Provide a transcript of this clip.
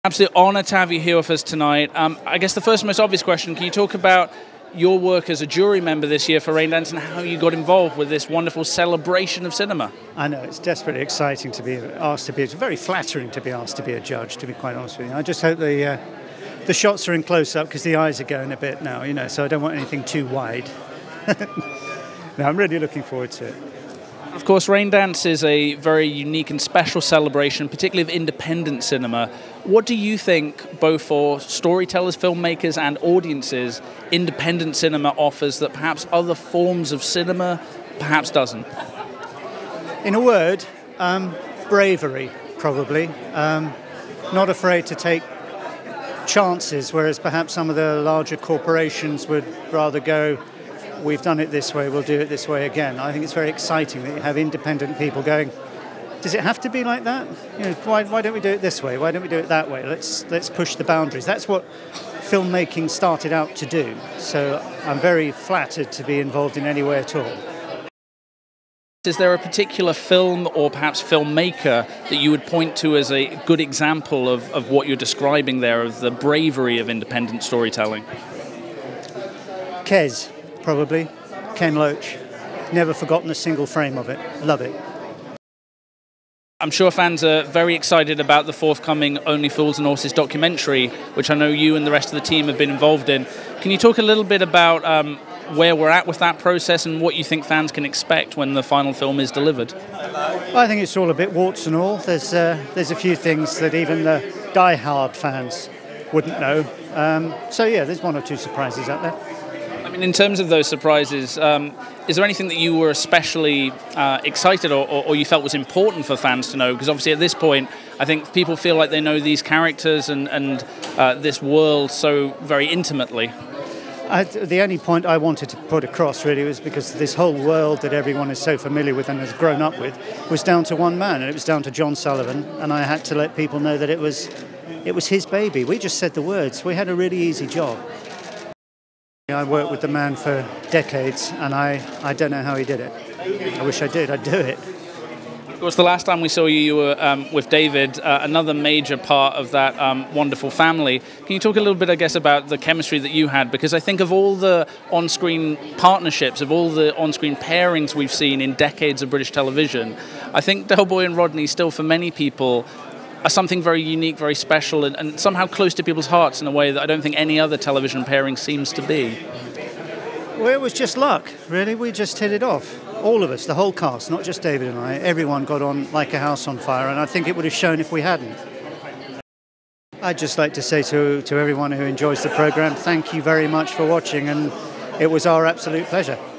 Absolute honour to have you here with us tonight. I guess the first most obvious question, can you talk about your work as a jury member this year for Raindance and how you got involved with this wonderful celebration of cinema? I know, it's desperately exciting to be asked to be, it's very flattering to be asked to be a judge, to be quite honest with you. I just hope the shots are in close-up because the eyes are going a bit now, so I don't want anything too wide. No, I'm really looking forward to it. Of course, Raindance is a very unique and special celebration, particularly of independent cinema. What do you think, both for storytellers, filmmakers and audiences, independent cinema offers that perhaps other forms of cinema perhaps doesn't? In a word, bravery, probably. Not afraid to take chances, whereas perhaps some of the larger corporations would rather go, we've done it this way, we'll do it this way again. I think it's very exciting that you have independent people going, does it have to be like that? Why don't we do it this way? Why don't we do it that way? Let's push the boundaries. That's what filmmaking started out to do. So I'm very flattered to be involved in any way at all. Is there a particular film or perhaps filmmaker that you would point to as a good example of what you're describing there, of the bravery of independent storytelling? Kes, probably. Ken Loach. Never forgotten a single frame of it. Love it. I'm sure fans are very excited about the forthcoming Only Fools and Horses documentary, which I know you and the rest of the team have been involved in. Can you talk a little bit about where we're at with that process and what you think fans can expect when the final film is delivered? I think it's all a bit warts and all. There's a few things that even the die-hard fans wouldn't know. So yeah, there's one or two surprises out there. I mean, in terms of those surprises, is there anything that you were especially excited or you felt was important for fans to know? Because obviously at this point, I think people feel like they know these characters and this world so very intimately. The only point I wanted to put across really was because this whole world that everyone is so familiar with and has grown up with was down to one man, and it was down to John Sullivan, and I had to let people know that it was his baby. We just said the words. We had a really easy job. I worked with the man for decades, and I don't know how he did it. I wish I did. I'd do it. Of course, the last time we saw you, you were with David, another major part of that wonderful family. Can you talk a little bit, I guess, about the chemistry that you had? Because I think of all the on-screen partnerships, of all the on-screen pairings we've seen in decades of British television, I think Del Boy and Rodney still, for many people, are something very unique, very special, and somehow close to people's hearts in a way that I don't think any other television pairing seems to be. Well, it was just luck, really. We just hit it off. All of us, the whole cast, not just David and I, everyone got on like a house on fire, and I think it would have shown if we hadn't. I'd just like to say to everyone who enjoys the programme, thank you very much for watching, and it was our absolute pleasure.